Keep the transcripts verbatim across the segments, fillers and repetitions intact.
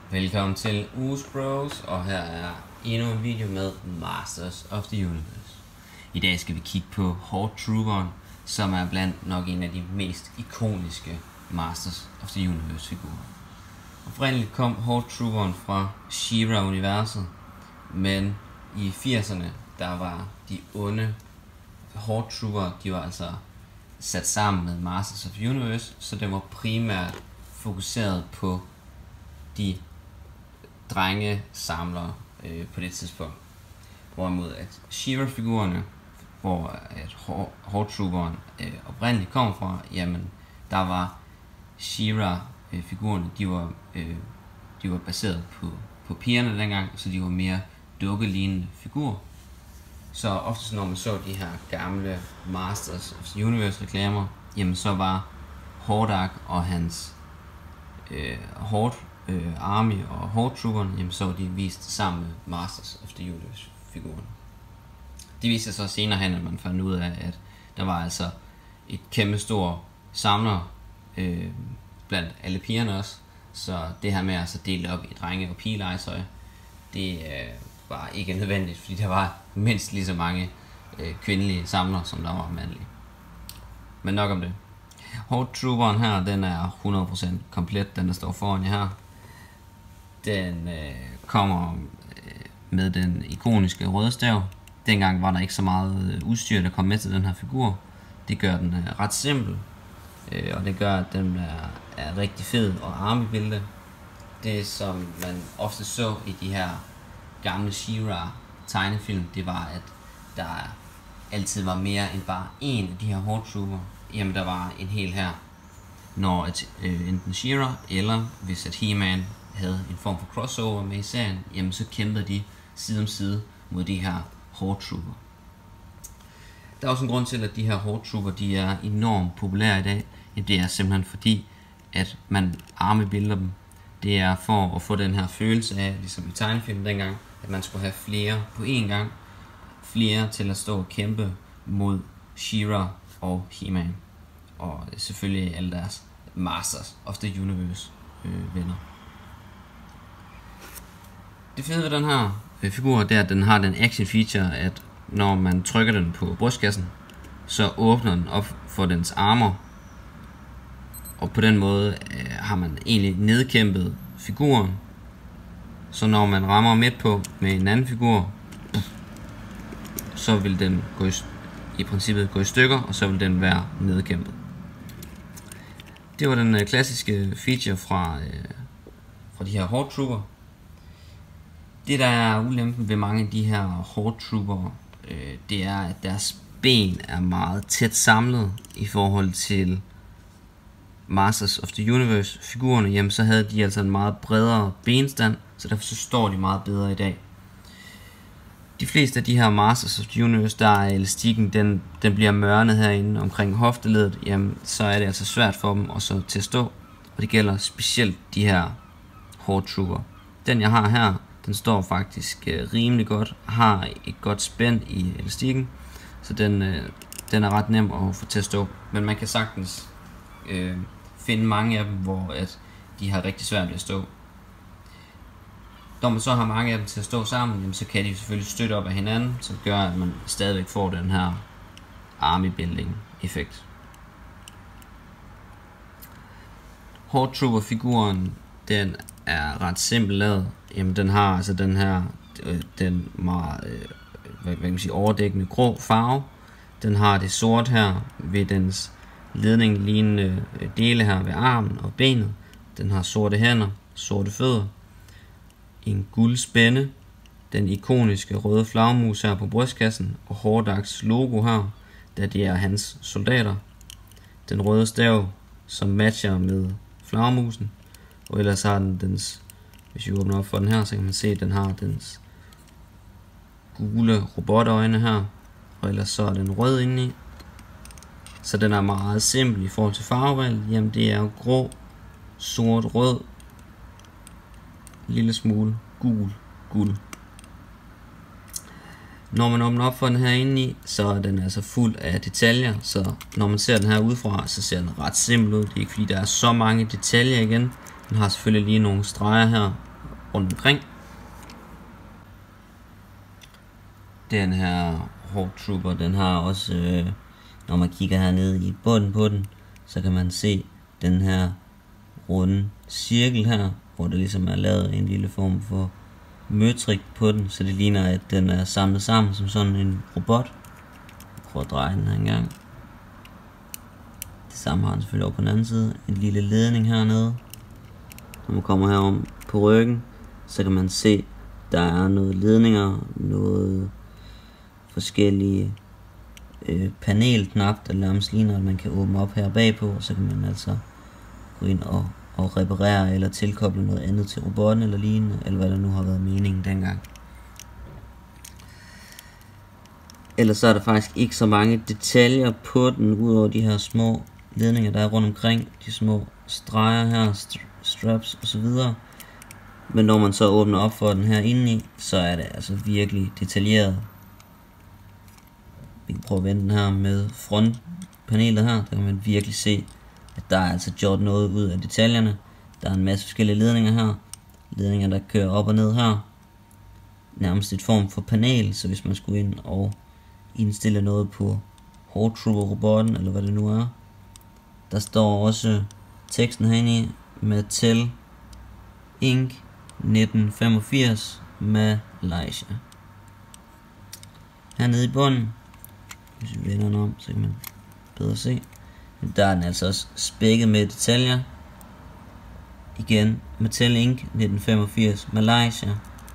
Velkommen til Uges Bros, og her er endnu en video med Masters of the Universe. I dag skal vi kigge på Horde Trooperen, som er blandt nok en af de mest ikoniske Masters of the Universe figurer. Oprindeligt kom Horde Trooperen fra She-Ra-universet, men i firserne der var de onde Horde Trooper, de var altså sat sammen med Masters of the Universe, så det var primært fokuseret på de drenge samlere øh, på det tidspunkt. Hvorimod at She-Ra-figurerne, hvor at Horde Trooperen øh, oprindeligt kom fra, jamen der var She-Ra-figurerne, de var, øh, de var baseret på, på pigerne dengang, så de var mere dukkelignende figurer. Så ofte når man så de her gamle Masters of the Universe reklamer, jamen så var Hordak og hans øh, Horde øh, Army og Horde Trooperne, jamen så var de vist sammen med Masters of the Universe figuren. Det viste sig så senere hen, at man fandt ud af, at der var altså et kæmpe stor samler øh, blandt alle pigerne også, så det her med at så dele op i drenge- og pigelegetøj, det øh, var ikke nødvendigt, fordi der var mindst lige så mange øh, kvindelige samlere, som der var mandlige. Men nok om det. Horde Trooperen her, den er hundrede procent komplet, den der står foran jer her. Den øh, kommer øh, med den ikoniske røde stav. Dengang var der ikke så meget øh, udstyr, der kom med til den her figur. Det gør den øh, ret simpel, øh, og det gør, at den er, er rigtig fed og army-billede. Det som man ofte så i de her gamle She-Ra tegnefilm, det var, at der altid var mere end bare en af de her Horde Trooper. Jamen der var en hel her, når et, øh, enten She-Ra eller hvis at He-Man havde en form for crossover med i serien, jamen så kæmpede de side om side mod de her Horde Trooper. Der er også en grund til, at de her Horde Trooper, de er enormt populære i dag. Jamen, det er simpelthen fordi, at man arme-bilder dem. Det er for at få den her følelse af, ligesom i tegnefilmen dengang, at man skulle have flere på én gang. Flere til at stå og kæmpe mod She-Ra og He-Man. Og selvfølgelig alle deres Masters of the Universe øh, venner. Det fede ved den her øh, figur, det er, at den har den action feature, at når man trykker den på brystkassen, så åbner den op for dens armor. Og på den måde øh, har man egentlig nedkæmpet figuren. Så når man rammer midt på med en anden figur, så vil den gå i, i princippet gå i stykker, og så vil den være nedkæmpet. Det var den øh, klassiske feature fra, øh, fra de her Horde Trooper. Det der er ulempen ved mange af de her Horde Trooper, øh, det er, at deres ben er meget tæt samlet i forhold til Masters of the Universe figurerne. Jamen så havde de altså en meget bredere benstand, så derfor så står de meget bedre i dag. De fleste af de her Masters of the Universe, der er elastikken, den, den bliver mørnet herinde omkring hofteledet, jamen så er det altså svært for dem at så til at stå. Og det gælder specielt de her Horde Trooper. Den jeg har her, den står faktisk øh, rimelig godt, har et godt spænd i elastikken, så den, øh, den er ret nem at få til at stå. Men man kan sagtens øh, finde mange af dem, hvor at de har rigtig svært ved at stå. Når man så har mange af dem til at stå sammen, jamen, så kan de selvfølgelig støtte op af hinanden, så det gør, at man stadigvæk får den her army building effekt. Horde Trooper figuren, den er ret simpel lavet. Jamen den har altså den her øh, den meget øh, hvad, hvad kan man sige, overdækkende grå farve. Den har det sort her ved dens ledning lignende øh, dele her ved armen og benet. Den har sorte hænder, sorte fødder, en guld spænde, den ikoniske røde flagmus her på brystkassen og Hordaks logo her, da det er hans soldater. Den røde stav, som matcher med flagmusen. Og ellers har den dens, hvis vi åbner op for den her, så kan man se, at den har dens gule robotøjne her. Og ellers så er den rød indeni. Så den er meget simpel i forhold til farvevalg. Jamen det er jo grå, sort, rød, lille smule gul, guld. Når man åbner op for den her indeni, så er den altså fuld af detaljer. Så når man ser den her udefra, så ser den ret simpel ud. Det er ikke fordi der er så mange detaljer igen. Den har selvfølgelig lige nogle streger her rundt omkring. Den her Horde Trooper, den har også, øh, når man kigger hernede i bunden på den, så kan man se den her runde cirkel her, hvor der ligesom er lavet en lille form for møtrik på den, så det ligner, at den er samlet sammen som sådan en robot. Jeg prøver at dreje den her en gang. Det samme har den selvfølgelig over på den anden side. En lille ledning hernede. Når man kommer herom på ryggen, så kan man se, der er noget ledninger, noget forskellige øh, panelknap, der nærmest ligner, at man kan åbne op her bagpå, og så kan man altså gå ind og, og reparere eller tilkoble noget andet til robotten eller lignende, eller hvad der nu har været meningen dengang. Ellers så er der faktisk ikke så mange detaljer på den, udover de her små ledninger, der er rundt omkring, de små streger her, st straps osv. Men når man så åbner op for den her indeni, så er det altså virkelig detaljeret. Vi kan prøve at vende den her med frontpanelet her, der kan man virkelig se, at der er altså gjort noget ud af detaljerne. Der er en masse forskellige ledninger her, ledninger der kører op og ned her, nærmest et form for panel, så hvis man skulle ind og indstille noget på Horde Trooper robotten, eller hvad det nu er. Der står også teksten herinde i, Mattel Incorporated nitten femogfirs Malaysia. Hernede i bunden, hvis vi vender den om, så kan man bedre se. Der er den altså også spækket med detaljer. Igen, Mattel Incorporated nitten femogfirs Malaysia.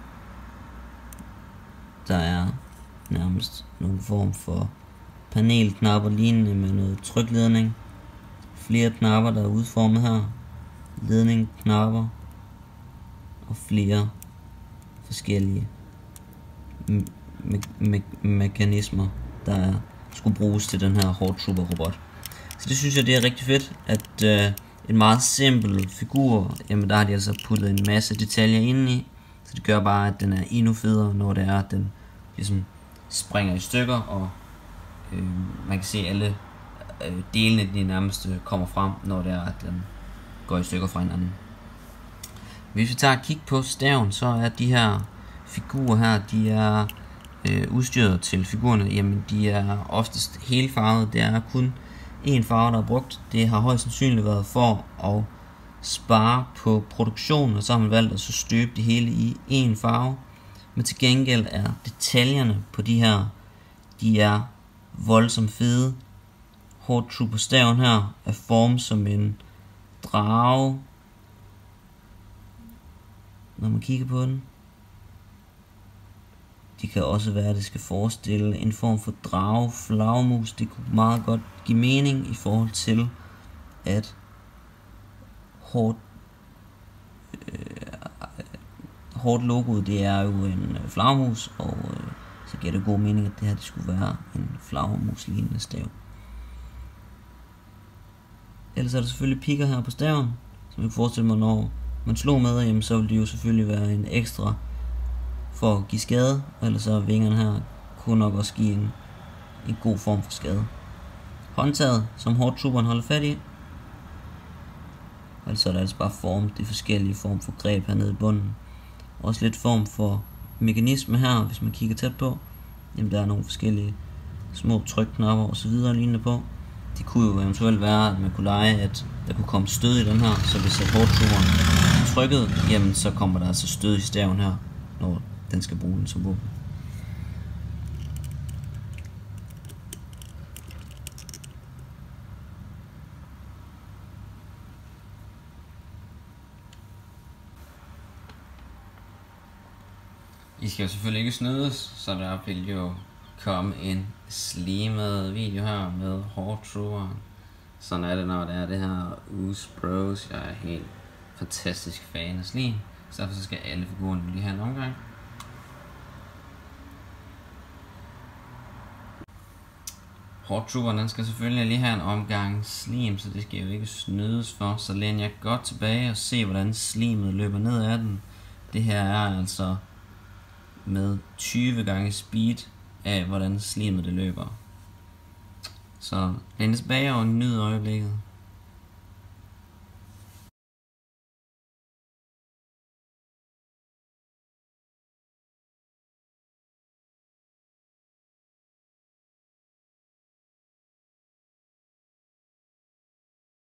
Der er nærmest nogle form for panelknapper lignende med noget trykledning. Flere knapper, der er udformet her. Ledningknapper. Og flere forskellige me me mekanismer, der er, skulle bruges til den her Horde Trooper robot. Så det synes jeg, det er rigtig fedt, at øh, en meget simpel figur, jamen der har de altså puttet en masse detaljer ind i. Så det gør bare, at den er endnu federe, når det er, at den ligesom springer i stykker, og øh, man kan se alle øh, delene, de nærmest kommer frem, når det er, at den går i stykker fra hinanden. Hvis vi tager et kig på staven, så er de her figurer her, de er øh, udstyret til figurerne, jamen de er oftest helfarvede. Det er kun én farve, der er brugt. Det har højst sandsynligt været for at spare på produktionen, og så har man valgt at så støbe det hele i én farve. Men til gengæld er detaljerne på de her, de er voldsomt fede. Horde Trooper staven her er formet som en drage, når man kigger på den. Det kan også være, at det skal forestille en form for drage, flagmus. Det kunne meget godt give mening i forhold til, at Horde, øh, Horde logoet, det er jo en flagmus, og øh, så giver det god mening, at det her det skulle være en flagmus lignende stav. Ellers er der selvfølgelig pigger her på staven, som jeg kan forestille mig, når man slog med, jamen, så vil det jo selvfølgelig være en ekstra for at give skade, og ellers så vingerne her kunne nok også give en, en god form for skade. Håndtaget, som Horde Trooperen holder fat i, og så er der altså bare formet de forskellige form for greb hernede i bunden. Også lidt form for mekanisme her, hvis man kigger tæt på. Jamen der er nogle forskellige små trykknapper og så videre lignende på. Det kunne jo eventuelt være, at man kunne lege, at der kunne komme stød i den her, så hvis Horde Trooperen trykket, jamen så kommer der altså stød i staven her, når den skal bruge den som våben. I skal jo selvfølgelig ikke snydes, så der vil jo komme en slimet video her med Horde Trooperen. Sådan er det, når det er det her Us Bros. Jeg er helt fantastisk fan af slim, så derfor så skal alle figurerne lige have en omgang. Horde Trooperen, den skal selvfølgelig lige have en omgang slim, så det skal jo ikke snydes for. Så læn jeg godt tilbage og se, hvordan slimet løber ned ad den. Det her er altså med tyve gange speed af, hvordan slimet det løber. Så læn tilbage og nyd øjeblikket.